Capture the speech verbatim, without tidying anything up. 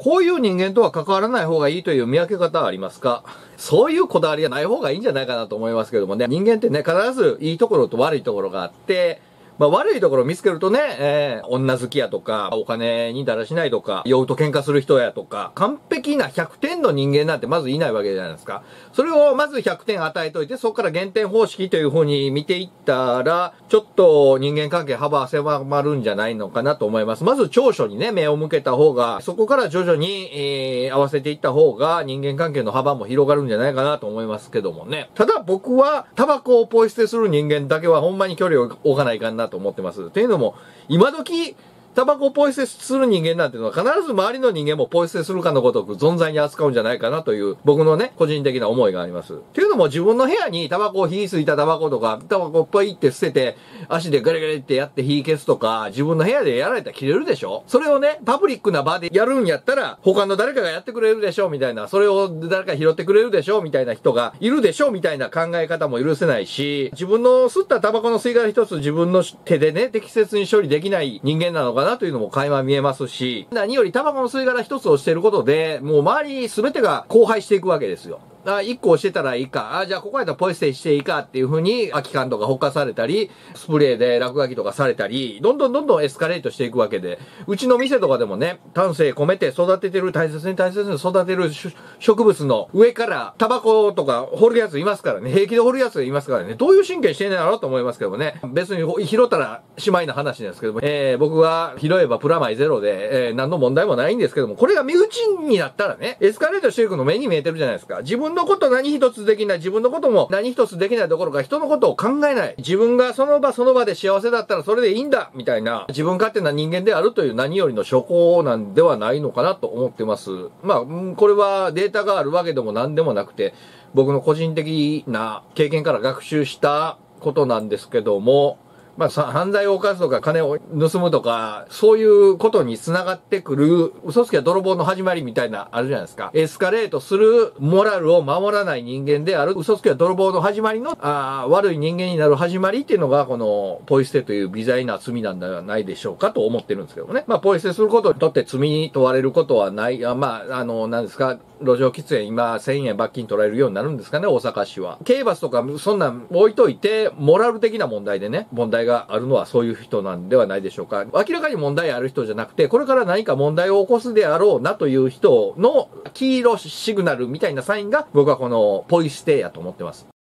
こういう人間とは関わらない方がいいという見分け方はありますか？そういうこだわりはない方がいいんじゃないかなと思いますけどもね。人間ってね、必ずいいところと悪いところがあって、まあ悪いところを見つけるとね、えー、女好きやとか、お金にだらしないとか、酔うと喧嘩する人やとか、完璧なひゃくてんの人間なんてまずいないわけじゃないですか。それをまずひゃくてん与えといて、そこから減点方式という風に見ていったら、ちょっと人間関係幅狭まるんじゃないのかなと思います。まず長所にね、目を向けた方が、そこから徐々に、えー、合わせていった方が人間関係の幅も広がるんじゃないかなと思いますけどもね。ただ僕は、タバコをポイ捨てする人間だけはほんまに距離を置かないかなと思ってます。というのも、今時、タバコをポイ捨てする人間なんていうのは必ず周りの人間もポイ捨てするかのごとく存在に扱うんじゃないかなという僕のね、個人的な思いがあります。というのも自分の部屋にタバコを火ついたタバコとか、タバコをポイって捨てて、足でガリガリってやって火消すとか、自分の部屋でやられたら切れるでしょ？それをね、パブリックな場でやるんやったら、他の誰かがやってくれるでしょみたいな、それを誰か拾ってくれるでしょみたいな人がいるでしょみたいな考え方も許せないし、自分の吸ったタバコの吸い殻一つ自分の手でね、適切に処理できない人間なのかなというのも垣間見えますし、何よりタバコの吸い殻一つをしていることで、もう周り全てが荒廃していくわけですよ。あ、一個してたらいいか。あ、じゃあここやったらポイ捨てしていいかっていう風に空き缶とかほかされたり、スプレーで落書きとかされたり、どんどんどんどんエスカレートしていくわけで、うちの店とかでもね、丹精込めて育ててる、大切に大切に育てる植物の上からタバコとか掘るやついますからね、平気で掘るやついますからね、どういう神経してんねやろと思いますけどもね、別に拾ったらしまいな話ですけども、えー、僕は拾えばプラマイゼロで、えー、何の問題もないんですけども、これが身内になったらね、エスカレートしていくの目に見えてるじゃないですか。自分のこと何一つできない、自分のことも何一つできないどころか人のことを考えない。自分がその場その場で幸せだったらそれでいいんだみたいな自分勝手な人間であるという何よりの証拠なんではないのかなと思ってます。まあ、これはデータがあるわけでも何でもなくて、僕の個人的な経験から学習したことなんですけども、まあ、犯罪を犯すとか金を盗むとか、そういうことに繋がってくる、嘘つきは泥棒の始まりみたいな、あるじゃないですか。エスカレートするモラルを守らない人間である、嘘つきは泥棒の始まりの、あ悪い人間になる始まりっていうのが、この、ポイ捨てという微罪な罪なんではないでしょうかと思ってるんですけどもね。まあ、ポイ捨てすることにとって罪に問われることはない。あまあ、あの、何ですか、路上喫煙今せんえん罰金取られるようになるんですかね、大阪市は。刑罰とかそんなん置いといて、モラル的な問題でね、問題があるのはそういう人なんではないでしょうか。明らかに問題ある人じゃなくて、これから何か問題を起こすであろうなという人の黄色シグナルみたいなサインが僕はこのポイ捨てやと思ってます。